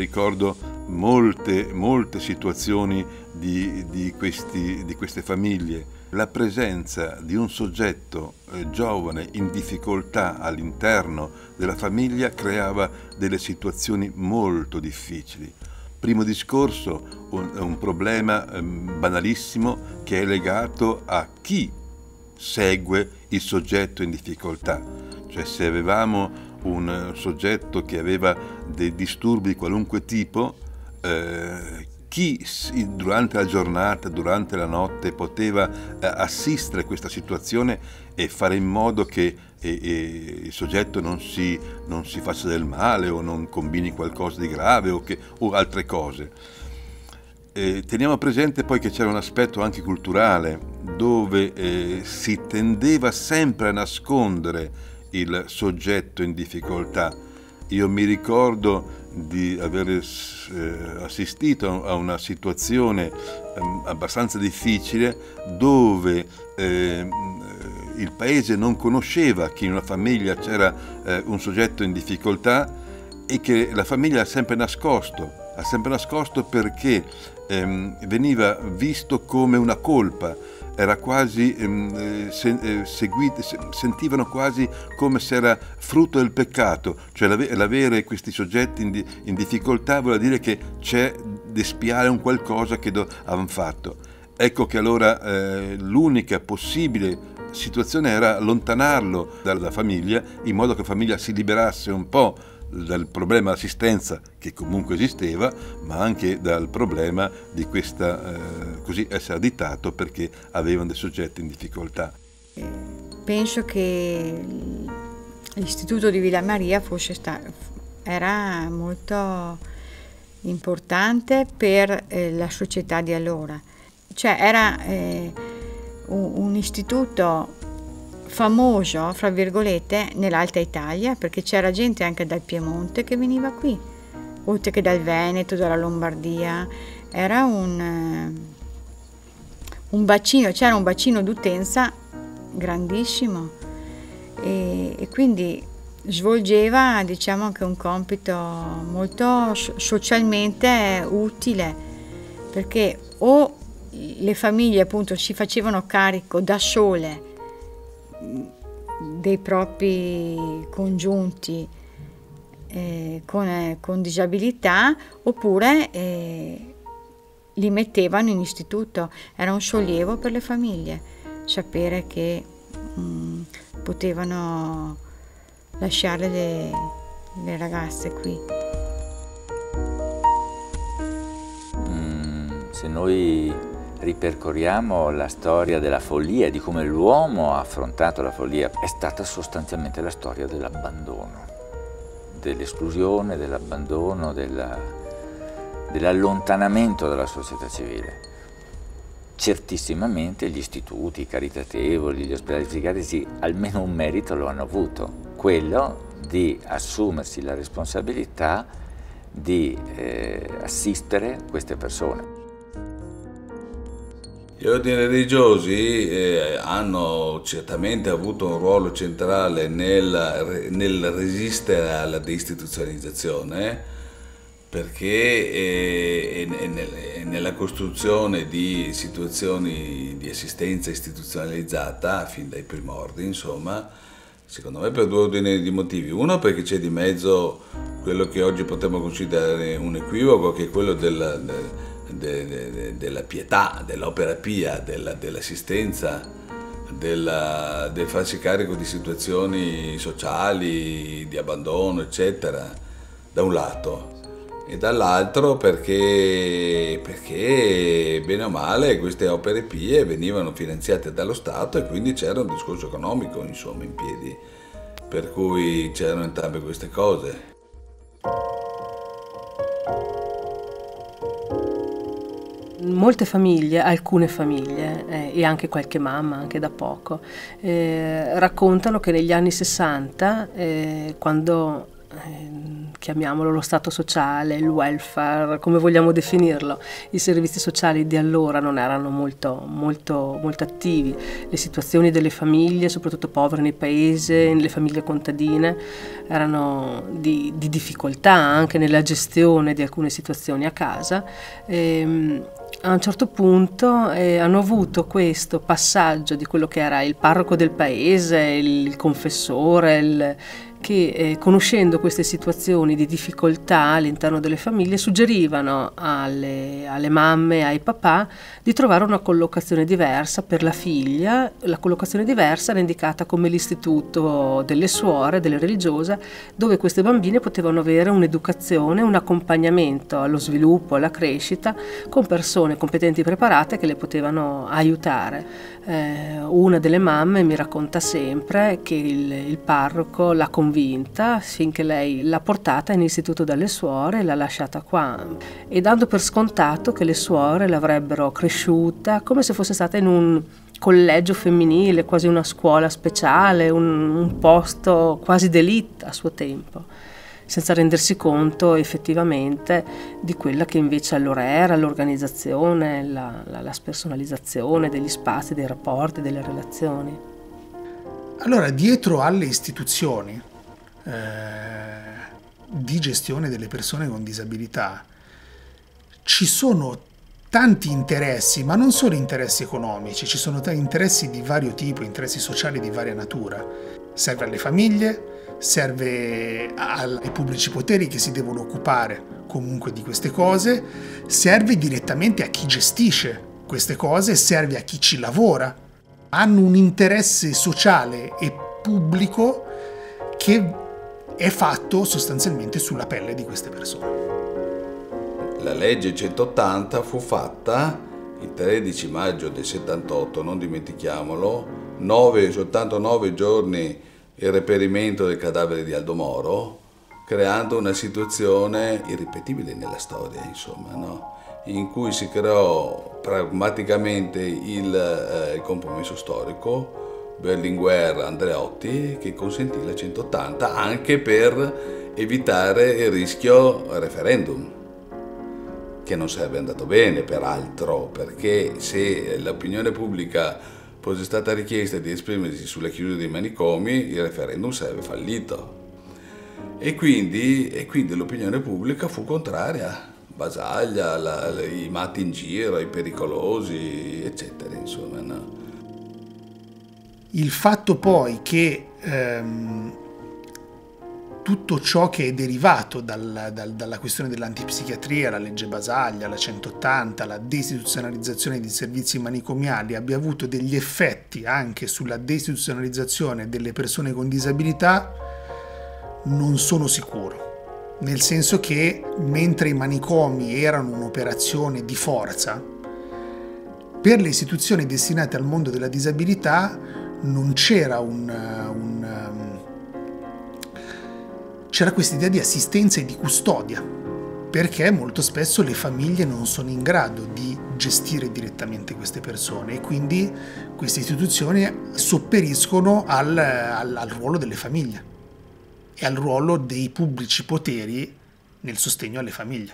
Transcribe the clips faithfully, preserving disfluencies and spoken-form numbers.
ricordo molte, molte situazioni di, di, questi, di queste famiglie. La presenza di un soggetto eh, giovane in difficoltà all'interno della famiglia creava delle situazioni molto difficili. Primo discorso, un, un problema eh, banalissimo che è legato a chi segue il soggetto in difficoltà. Cioè, se avevamo un soggetto che aveva dei disturbi di qualunque tipo, eh, chi durante la giornata, durante la notte poteva eh, assistere a questa situazione e fare in modo che e, e il soggetto non si, non si faccia del male o non combini qualcosa di grave o, che, o altre cose. Eh, teniamo presente poi che c'era un aspetto anche culturale dove eh, si tendeva sempre a nascondere il soggetto in difficoltà. Io mi ricordo di aver eh, assistito a una situazione eh, abbastanza difficile dove eh, il paese non conosceva che in una famiglia c'era eh, un soggetto in difficoltà e che la famiglia ha sempre nascosto, ha sempre nascosto perché ehm, veniva visto come una colpa. Era quasi, ehm, se, eh, seguite, se, sentivano quasi come se era frutto del peccato, cioè l'avere questi soggetti in, di, in difficoltà vuol dire che c'è da espiare un qualcosa che avevano fatto. Ecco che allora eh, l'unica possibile situazione era allontanarlo dalla famiglia, in modo che la famiglia si liberasse un po' dal problema assistenza che comunque esisteva, ma anche dal problema di questa eh, così essere additato perché avevano dei soggetti in difficoltà. Penso che l'istituto di Villa Maria fosse sta, era molto importante per eh, la società di allora, cioè era eh, un, un istituto famoso, fra virgolette, nell'Alta Italia, perché c'era gente anche dal Piemonte che veniva qui, oltre che dal Veneto, dalla Lombardia. Era un, un bacino, c'era un bacino d'utenza grandissimo e, e quindi svolgeva, diciamo, anche un compito molto socialmente utile, perché o le famiglie appunto si facevano carico da sole dei propri congiunti eh, con, eh, con disabilità, oppure eh, li mettevano in istituto. Era un sollievo per le famiglie sapere che mh, potevano lasciare le, le ragazze qui. Mm, se noi ripercorriamo la storia della follia, di come l'uomo ha affrontato la follia, è stata sostanzialmente la storia dell'abbandono, dell'esclusione, dell'abbandono, dell'allontanamento dalla società civile. Certissimamente gli istituti caritatevoli, gli ospedali psichiatrici, almeno un merito lo hanno avuto, quello di assumersi la responsabilità di eh, assistere queste persone. Gli ordini religiosi eh, hanno certamente avuto un ruolo centrale nel, nel resistere alla deistituzionalizzazione, perché eh, è, è nella costruzione di situazioni di assistenza istituzionalizzata fin dai primordi, insomma, secondo me per due ordini di motivi. Uno, perché c'è di mezzo quello che oggi potremmo considerare un equivoco, che è quello della, del, De, de, della pietà, dell'opera pia, dell'assistenza, della, del farsi carico di situazioni sociali, di abbandono, eccetera, da un lato, e dall'altro perché, perché bene o male queste opere pie venivano finanziate dallo Stato e quindi c'era un discorso economico, insomma, in piedi, per cui c'erano entrambe queste cose. Molte famiglie, alcune famiglie eh, e anche qualche mamma, anche da poco, eh, raccontano che negli anni sessanta, eh, quando eh, chiamiamolo lo stato sociale, il welfare, come vogliamo definirlo. I servizi sociali di allora non erano molto, molto, molto attivi. Le situazioni delle famiglie, soprattutto povere nei paesi, nelle famiglie contadine, erano di, di difficoltà anche nella gestione di alcune situazioni a casa. E, a un certo punto eh, hanno avuto questo passaggio di quello che era il parroco del paese, il, il confessore, il, che eh, conoscendo queste situazioni di difficoltà all'interno delle famiglie suggerivano alle, alle mamme e ai papà di trovare una collocazione diversa per la figlia. La collocazione diversa era indicata come l'istituto delle suore, delle religiose, dove queste bambine potevano avere un'educazione, un accompagnamento allo sviluppo, alla crescita, con persone competenti e preparate che le potevano aiutare. Eh, una delle mamme mi racconta sempre che il, il parroco l'ha convinta finché lei l'ha portata in istituto dalle suore e l'ha lasciata qua, e dando per scontato che le suore l'avrebbero cresciuta come se fosse stata in un collegio femminile, quasi una scuola speciale, un, un posto quasi d'élite a suo tempo, senza rendersi conto effettivamente di quella che invece allora era l'organizzazione, la, la, la spersonalizzazione degli spazi, dei rapporti, delle relazioni. Allora, dietro alle istituzioni eh, di gestione delle persone con disabilità ci sono tanti interessi, ma non solo interessi economici, ci sono tanti interessi di vario tipo, interessi sociali di varia natura. Serve alle famiglie, serve ai pubblici poteri che si devono occupare comunque di queste cose, serve direttamente a chi gestisce queste cose, serve a chi ci lavora. Hanno un interesse sociale e pubblico che è fatto sostanzialmente sulla pelle di queste persone. La legge centottanta fu fatta il tredici maggio del settantotto, non dimentichiamolo, nove, soltanto nove giorni il reperimento del cadavere di Aldo Moro, creando una situazione irripetibile nella storia, insomma, no? In cui si creò pragmaticamente il, eh, il compromesso storico Berlinguer-Andreotti, che consentì la centottanta anche per evitare il rischio referendum, che non sarebbe andato bene peraltro, perché se l'opinione pubblica fosse stata richiesta di esprimersi sulla chiusura dei manicomi, il referendum sarebbe fallito. E quindi, e quindi l'opinione pubblica fu contraria. Basaglia, la, la, i matti in giro, i pericolosi, eccetera, insomma, no? Il fatto poi che ehm, tutto ciò che è derivato dal, dal, dalla questione dell'antipsichiatria, la legge Basaglia, la centottanta, la deistituzionalizzazione dei servizi manicomiali abbia avuto degli effetti anche sulla deistituzionalizzazione delle persone con disabilità, non sono sicuro. Nel senso che mentre i manicomi erano un'operazione di forza, per le istituzioni destinate al mondo della disabilità non c'era un, un c'era questa idea di assistenza e di custodia, perché molto spesso le famiglie non sono in grado di gestire direttamente queste persone e quindi queste istituzioni sopperiscono al, al, al ruolo delle famiglie e al ruolo dei pubblici poteri nel sostegno alle famiglie.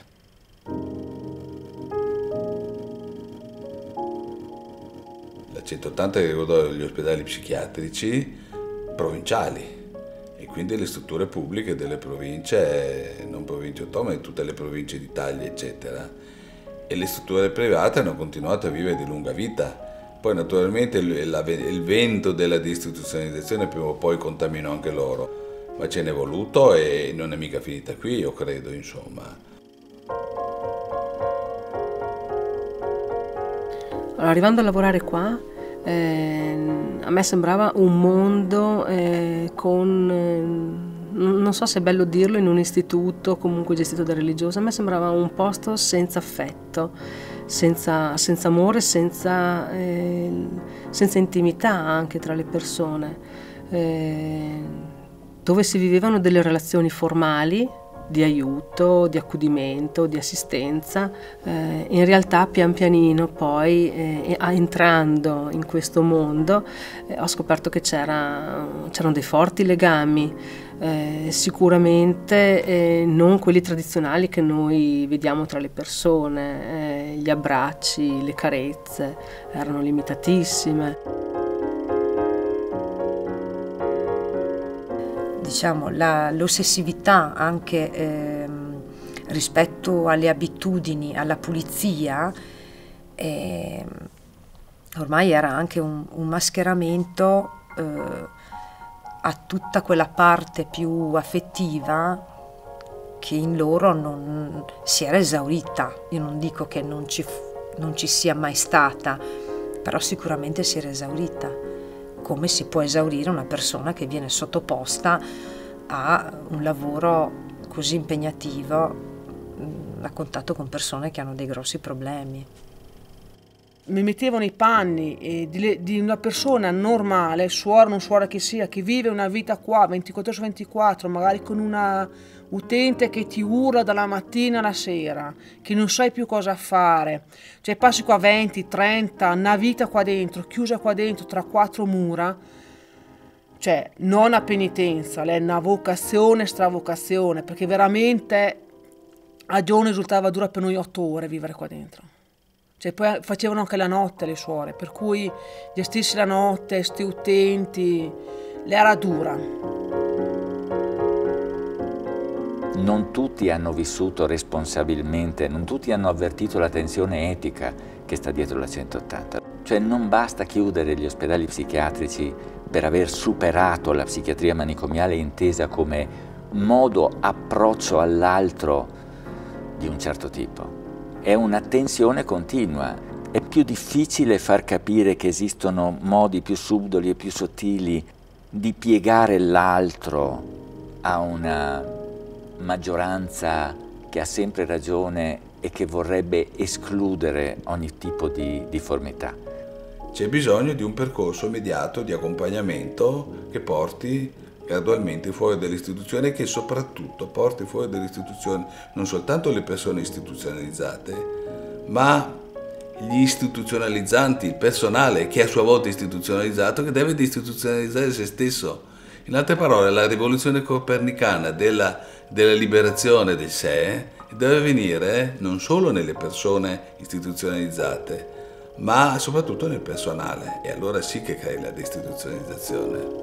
La centottanta riguardò gli ospedali psichiatrici provinciali e quindi le strutture pubbliche delle province, non province autonome, tutte le province d'Italia, eccetera. E le strutture private hanno continuato a vivere di lunga vita. Poi naturalmente il, il vento della deistituzionalizzazione prima o poi contaminò anche loro. Ma ce n'è voluto e non è mica finita qui, io credo, insomma. Allora, arrivando a lavorare qua, eh, a me sembrava un mondo eh, con, eh, non so se è bello dirlo, in un istituto comunque gestito da religiosi, a me sembrava un posto senza affetto, senza, senza amore, senza, eh, senza intimità anche tra le persone. Eh, dove si vivevano delle relazioni formali, di aiuto, di accudimento, di assistenza. Eh, in realtà pian pianino poi eh, entrando in questo mondo eh, ho scoperto che c'era, c'erano dei forti legami, eh, sicuramente eh, non quelli tradizionali che noi vediamo tra le persone, eh, gli abbracci, le carezze erano limitatissime. Diciamo, la, l'ossessività anche ehm, rispetto alle abitudini, alla pulizia, eh, ormai era anche un, un mascheramento eh, a tutta quella parte più affettiva che in loro non si era esaurita. Io non dico che non ci, non ci sia mai stata, però sicuramente si era esaurita. Come si può esaurire una persona che viene sottoposta a un lavoro così impegnativo a contatto con persone che hanno dei grossi problemi. Mi mettevo nei panni eh, di, di una persona normale, suora o non suora che sia, che vive una vita qua ventiquattro ore su ventiquattro, magari con una utente che ti urla dalla mattina alla sera, che non sai più cosa fare, cioè passi qua venti, trenta, una vita qua dentro, chiusa qua dentro tra quattro mura, cioè non a penitenza, è una vocazione, stravocazione, perché veramente a giorno risultava dura per noi otto ore vivere qua dentro. Cioè poi facevano anche la notte le suore, per cui gestirsi la notte, sti utenti, l'era dura. Non tutti hanno vissuto responsabilmente, non tutti hanno avvertito la tensione etica che sta dietro la centottanta. Cioè non basta chiudere gli ospedali psichiatrici per aver superato la psichiatria manicomiale intesa come modo approccio all'altro di un certo tipo. È una tensione continua. È più difficile far capire che esistono modi più subdoli e più sottili di piegare l'altro a una maggioranza che ha sempre ragione e che vorrebbe escludere ogni tipo di difformità. C'è bisogno di un percorso immediato di accompagnamento che porti gradualmente fuori dall'istituzione e che soprattutto porti fuori dall'istituzione non soltanto le persone istituzionalizzate, ma gli istituzionalizzanti, il personale che è a sua volta istituzionalizzato, che deve deistituzionalizzare se stesso. In altre parole, la rivoluzione copernicana della, della liberazione del sé deve avvenire non solo nelle persone istituzionalizzate, ma soprattutto nel personale, e allora sì che crei la deistituzionalizzazione.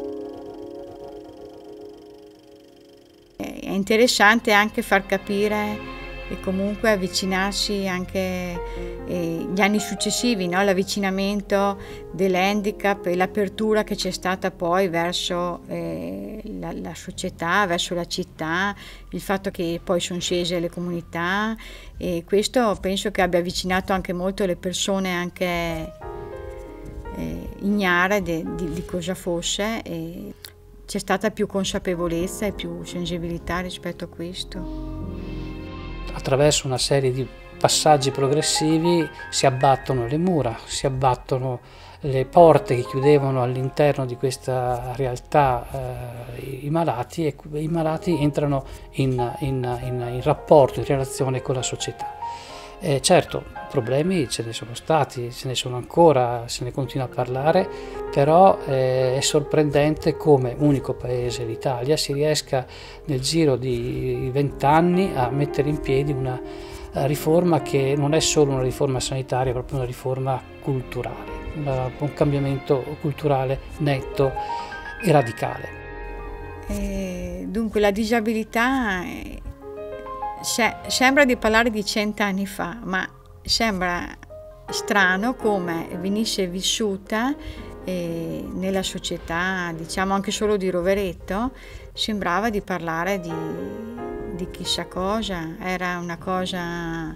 È interessante anche far capire e comunque avvicinarsi anche eh, gli anni successivi, no? L'avvicinamento dell'handicap e l'apertura che c'è stata poi verso eh, la, la società, verso la città, il fatto che poi sono scese le comunità, e questo penso che abbia avvicinato anche molto le persone anche eh, ignare de, di, di cosa fosse, e c'è stata più consapevolezza e più sensibilità rispetto a questo. Attraverso una serie di passaggi progressivi si abbattono le mura, si abbattono le porte che chiudevano all'interno di questa realtà eh, i malati, e i malati entrano in, in, in, in rapporto, in relazione con la società. Eh, certo, problemi ce ne sono stati, ce ne sono ancora, se ne continua a parlare, però eh, è sorprendente come unico paese, l'Italia, si riesca nel giro di vent'anni a mettere in piedi una riforma che non è solo una riforma sanitaria, è proprio una riforma culturale, una, un cambiamento culturale netto e radicale. Eh, dunque la disabilità è... Se, sembra di parlare di cent'anni fa, ma sembra strano come venisse vissuta eh, nella società, diciamo anche solo di Rovereto, sembrava di parlare di, di chissà cosa, era una cosa,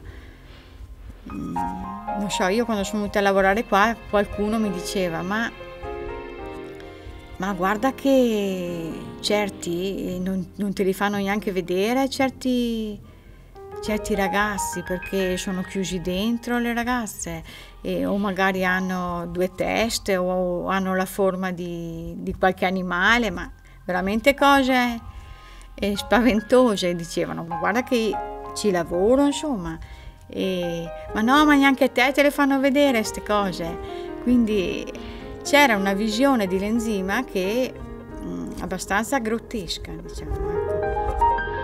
non so, io quando sono venuta a lavorare qua qualcuno mi diceva ma Ma guarda che certi non, non te li fanno neanche vedere, certi, certi ragazzi, perché sono chiusi dentro le ragazze, e, o magari hanno due teste o hanno la forma di, di qualche animale, ma veramente cose eh, spaventose, dicevano ma guarda che ci lavoro insomma, e, ma no, ma neanche te te le fanno vedere queste cose. Quindi c'era una visione di Lenzima che mh, abbastanza grottesca, diciamo, ecco.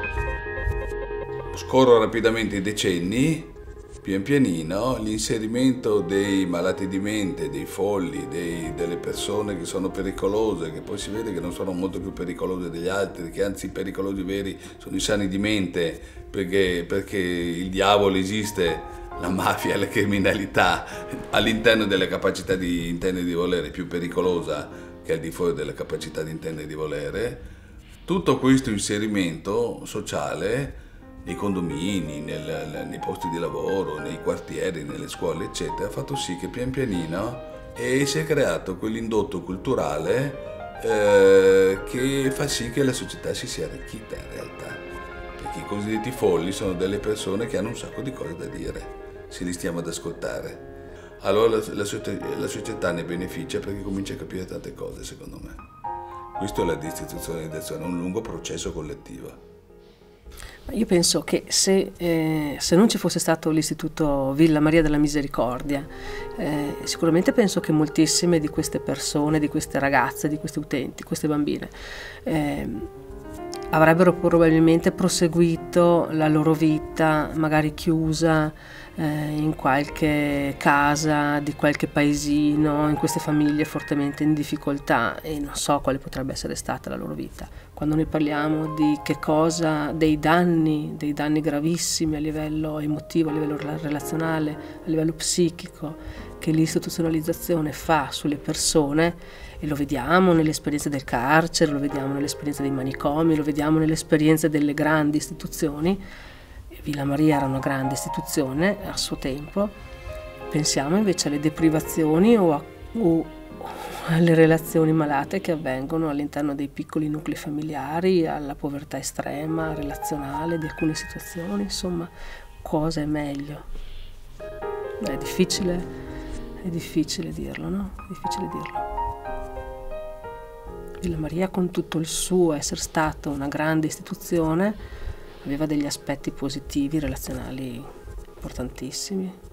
Scorro rapidamente i decenni, pian pianino l'inserimento dei malati di mente, dei folli, dei, delle persone che sono pericolose, che poi si vede che non sono molto più pericolose degli altri, che anzi i pericolosi veri sono i sani di mente, perché, perché il diavolo esiste, la mafia, la criminalità all'interno delle capacità di intendere e di volere, più pericolosa che al di fuori delle capacità di intendere e di volere. Tutto questo inserimento sociale nei condomini, nel, nei posti di lavoro, nei quartieri, nelle scuole, eccetera, ha fatto sì che pian pianino e si è creato quell'indotto culturale eh, che fa sì che la società si sia arricchita in realtà. Perché i cosiddetti folli sono delle persone che hanno un sacco di cose da dire, se li stiamo ad ascoltare. Allora la, la, la società ne beneficia perché comincia a capire tante cose, secondo me. Questo è la deistituzionalizzazione, è un lungo processo collettivo. Io penso che se, eh, se non ci fosse stato l'Istituto Villa Maria della Misericordia, eh, sicuramente penso che moltissime di queste persone, di queste ragazze, di questi utenti, queste bambine, eh, avrebbero probabilmente proseguito la loro vita magari chiusa eh, in qualche casa di qualche paesino, in queste famiglie fortemente in difficoltà, e non so quale potrebbe essere stata la loro vita. Quando noi parliamo di che cosa, dei danni, dei danni gravissimi a livello emotivo, a livello relazionale, a livello psichico, che l'istituzionalizzazione fa sulle persone, e lo vediamo nell'esperienza del carcere, lo vediamo nell'esperienza dei manicomi, lo vediamo nell'esperienza delle grandi istituzioni. Villa Maria era una grande istituzione a suo tempo. Pensiamo invece alle deprivazioni o, a, o alle relazioni malate che avvengono all'interno dei piccoli nuclei familiari, alla povertà estrema, relazionale di alcune situazioni. Insomma, cosa è meglio? È difficile, è difficile dirlo, no? È difficile dirlo. Villa Maria, con tutto il suo essere stato una grande istituzione, aveva degli aspetti positivi, relazionali importantissimi.